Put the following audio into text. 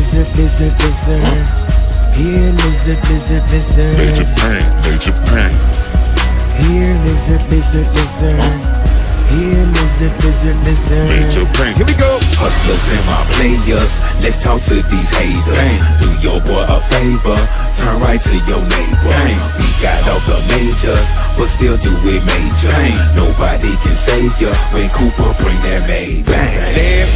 lizard, lizard, lizard. Here, lizard, lizard, lizard. Major pain, major pain. Here, lizard, lizard, lizard. Here, lizard, lizard, lizard. Major pain. Here we go. Hustlers and my players, let's talk to these haters. Do your boy a favor, turn right to your neighbor. We got all the majors, but still do it major. Nobody can save ya when Cooper bring that Maybach.